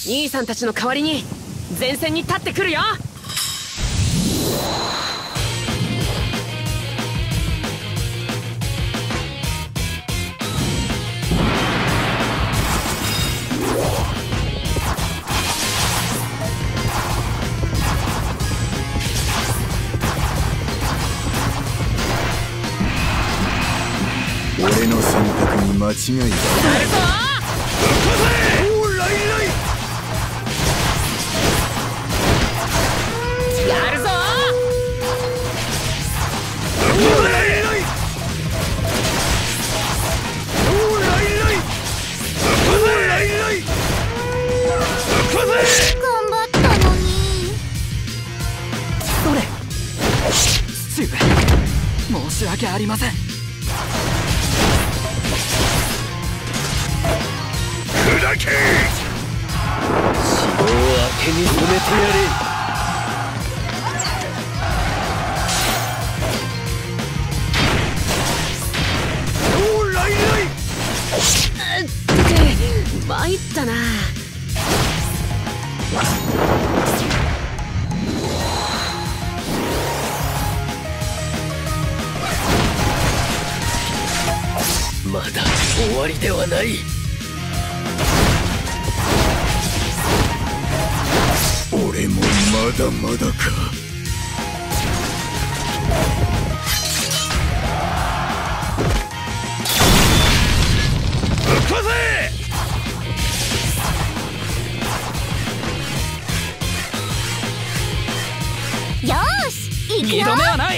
兄さんたちの代わりに前線に立ってくるよ。 俺の選択に間違いない。やるぞ。おー、ライライ。 やるぞ。 おー、ライライ。おー、ライライ。おー、ライライ。頑張ったのに。 どれ。父上、申し訳ありません。 砕け。城を明けに染めてやれ。おー、ライライ。 参ったな。 まだ終わりではない。俺もまだまだか。ぶっ壊せ。 よーし、行くよ。 二度目はない。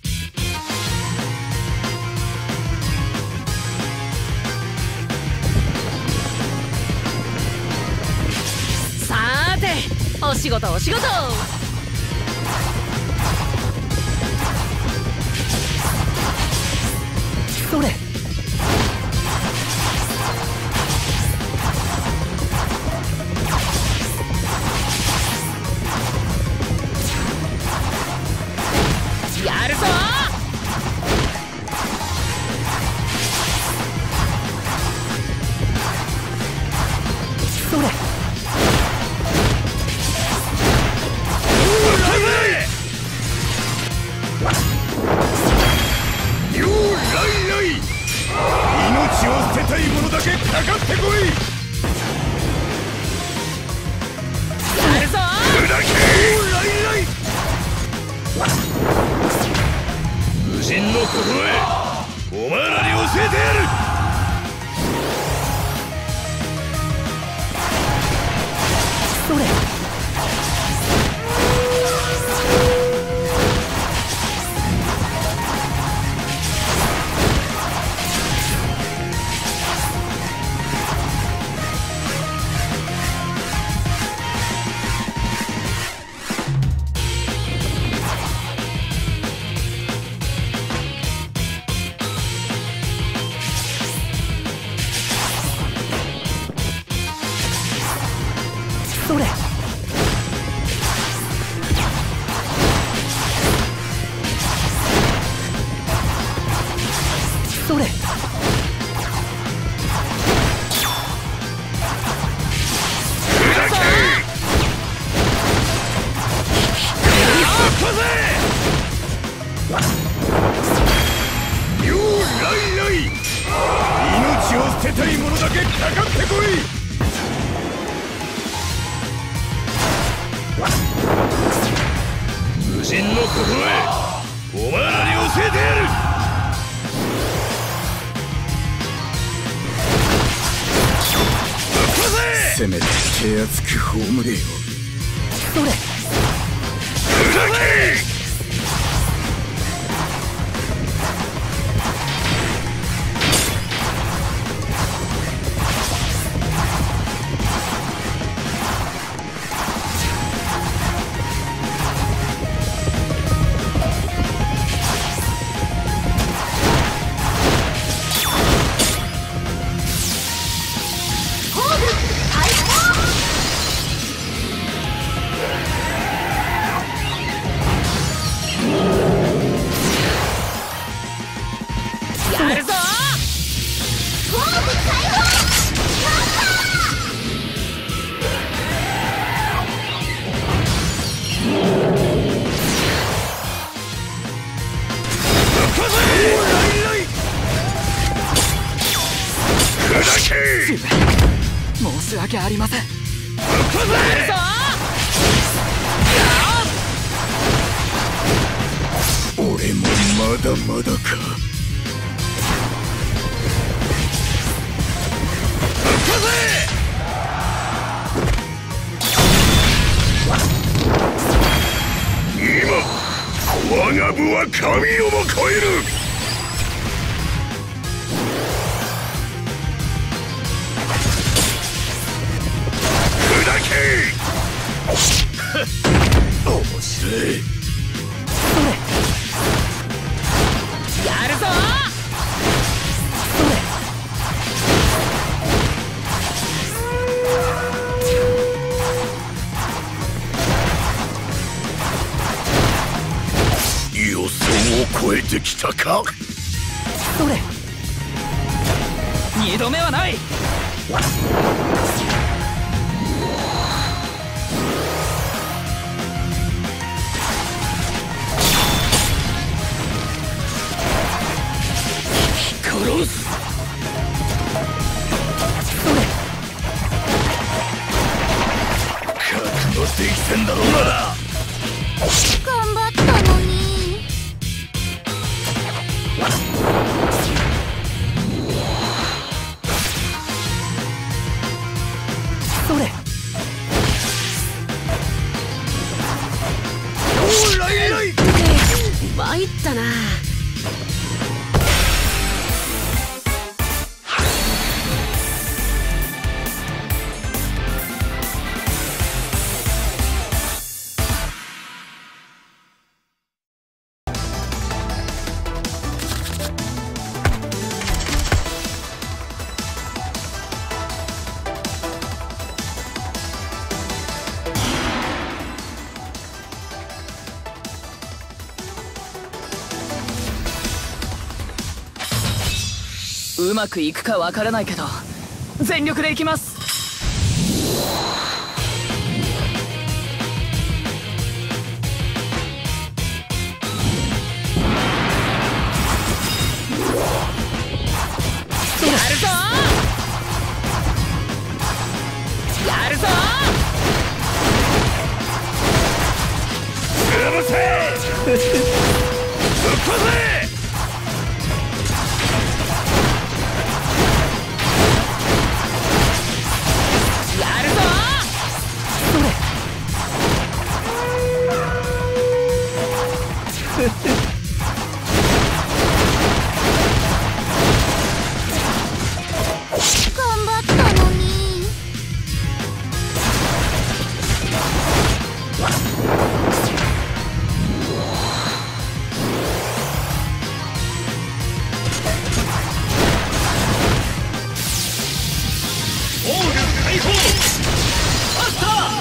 お仕事お仕事。 それ。 やるぞ。 それ。 命を捨てたい者だけかかってこい。 やるぞ。 砕け。ライライ。無人の心得、お前らに教えてやる。 それ。それ。それ。 よー、ライライ。命を捨てたい者だけかかってこい。無人の心得、お前らに教えてやる。せめて手厚く葬れよ。 それ。 砕け。 やるぞ。 フォーム解放。 訳ありません。 やるぞ俺もまだまだか。今我が部は神をも超える。砕け面白い。 やるぞ予想を超えてきたか。 それ2度目はない。 殺す。 それ覚悟できてんだろうな。 頑張ったのに。 それおーライライ。 参ったな。 うまくいくかわからないけど全力でいきます。 やるぞやるぞ潰せぶっ壊せ。 頑張ったのに。 オール解放。マスター。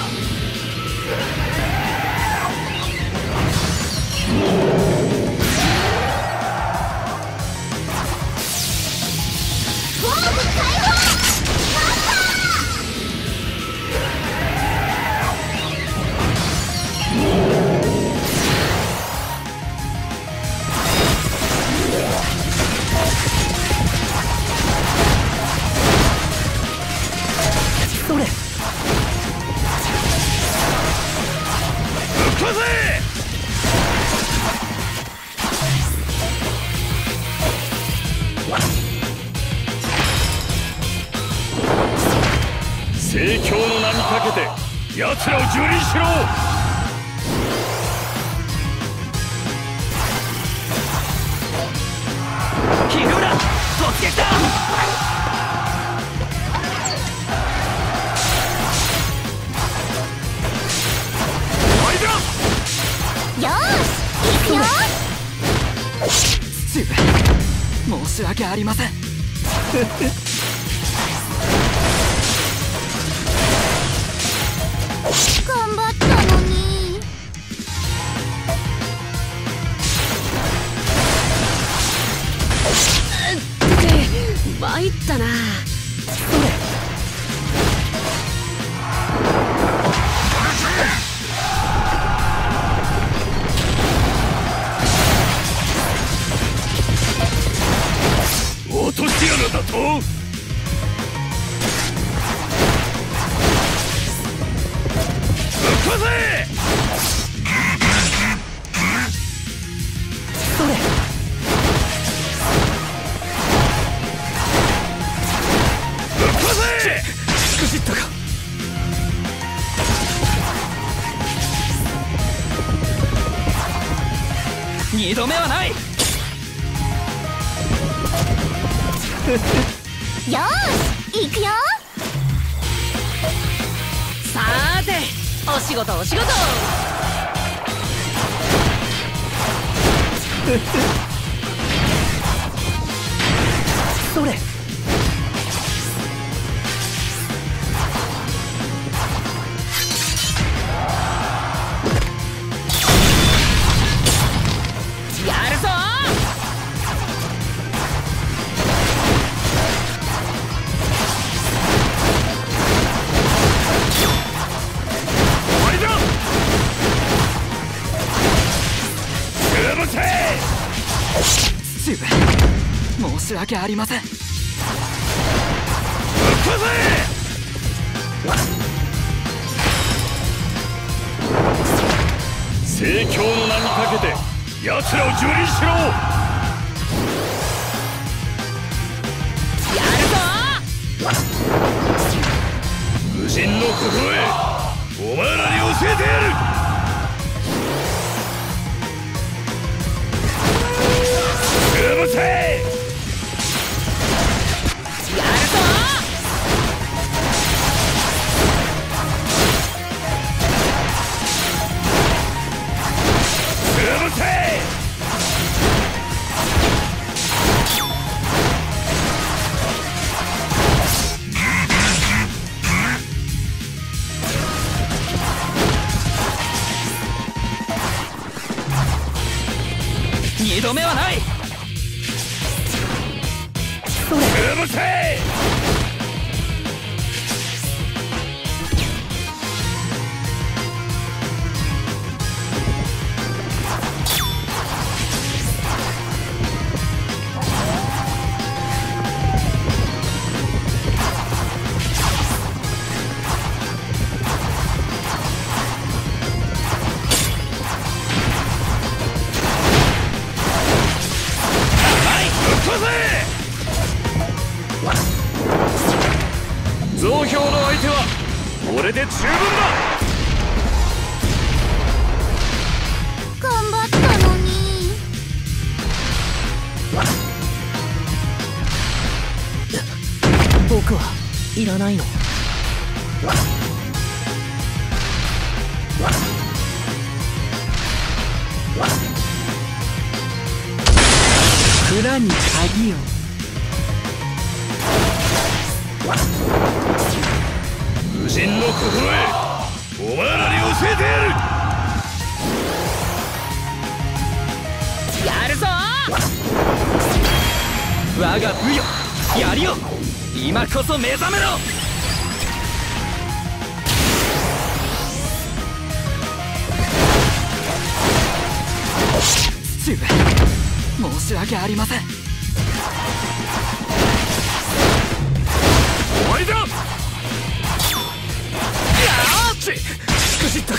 それぶっ壊せ。盛況の名にかけて奴らを蹂躙しろ。 奇遇だ。突撃だ。 よーし行くよ。 父上申し訳ありません。 頑張ったのに。 参ったな。 それ落とし穴だと。 こせ。 それ。 ぶっ壊せ。 しくじったか。二度目はない。 よーし行くよ。 さーてお仕事お仕事。 それ。 やるぞ。 終わりだ。潰せ。 父上、申し訳ありません。 ぶっ壊せ。聖教の名にかけて奴らを蹂躙しろ。 やるぞ。 無人の心へお前らに教えてやる。潰せ。 やるぞ。 潰せ。 二度目はない。それ。 潰せ。増票の相手は俺で十分だ。 頑張ったのに。 僕はいらないの。蔵に鍵を。 無人の心へお前らに教えてやる。 やるぞ。 我が武よ、槍よ、今こそ目覚めろ。父上、申し訳ありません。 終わりだ。 やーち、しくじったか。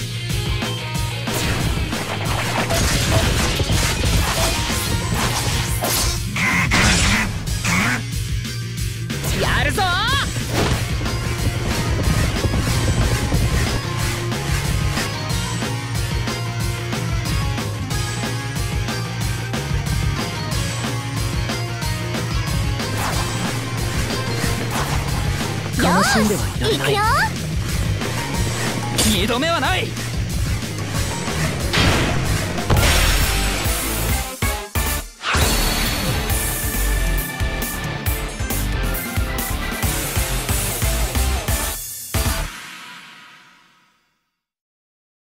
やるぞ。 楽しんではいられない。 行くよ。 二度目はない。